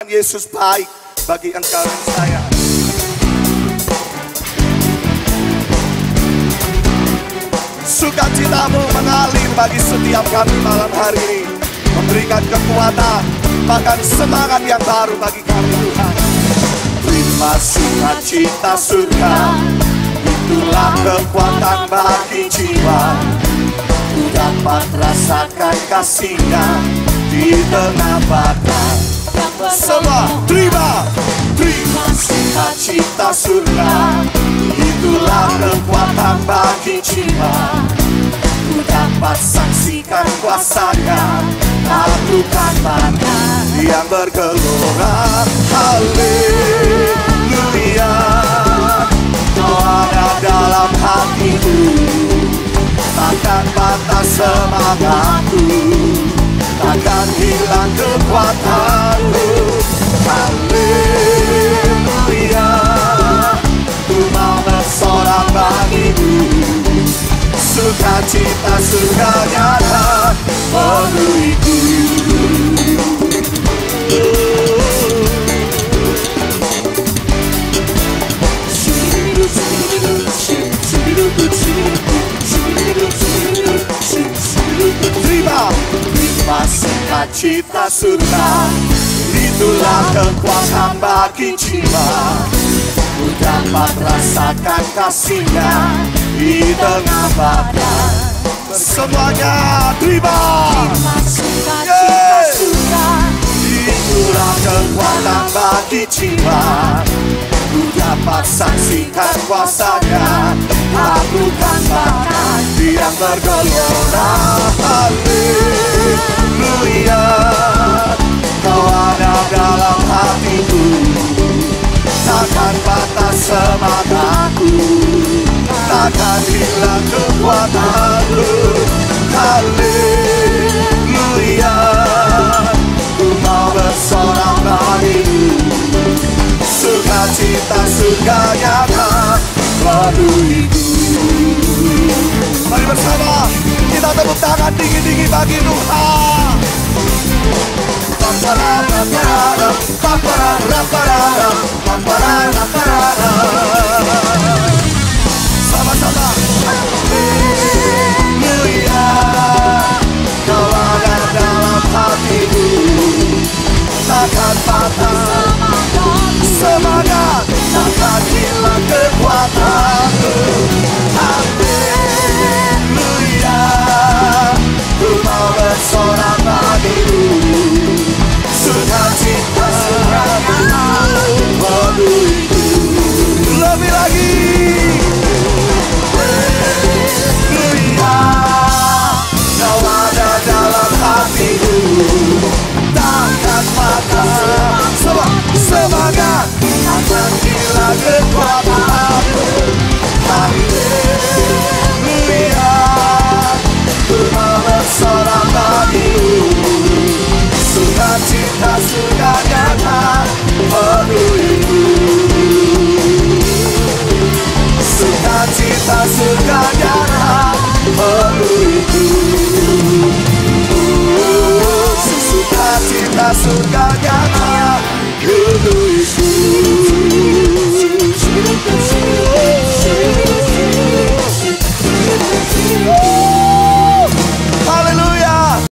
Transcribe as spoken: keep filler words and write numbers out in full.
Yesus baik bagi engkau dan saya. Sukacitamu mengalir bagi setiap kami malam hari ini, memberikan kekuatan, bahkan semangat yang baru bagi kami Tuhan. Terima sukacita surga, itulah kekuatan bagi jiwa. Ku dapat rasakan kasih-Nya di tengah badai. Semua terima, terima sukacita surga, itulah kekuatan bagi jiwa. Ku dapat saksikan kuasa-Nya, lakukan badai yang bergelora. Haleluya, Kau ada dalam hatiku, takkan patah semangatku, takkan hilang kekuatanku. Haleluya, ku mau bersorak bagimu, sukacita surga nyata penuhiku. Terima, terima sukacita surga, itulah kekuatan bagi jiwa. Ku dapat rasakan kasih-Nya di tengah badai. Semuanya terima, terima sukacita surga, itulah kekuatan bagi jiwa. Ku dapat saksikan kuasa-Nya, lakukan badai yang bergelora. Haleluya, Kau ada dalam hatiku, takkan patah semangatku, takkan hilang kekuatanku. Haleluya, ku mau bersorak bagimu, sukacita surga nyata penuhiku. Mari bersama kita tepuk tangan dingin-dingin bagi Tuhan. Sama-sama. Haleluya, Kau ada dalam hatiku, takkan patah semangat, takkan hilang kekuatanku. Haleluya, ku mau bersorak bagimu, sukacita surga penuhiku. Lebih lagi. Haleluya, Kau ada dalam hatiku, takkan patah semangat, takkan hilang kekuatanku. Haleluya, ku mau bersorak bagimu, sukacita surga nyata penuhiku. Sukacita surga nyata penuhiku. Sukacita surga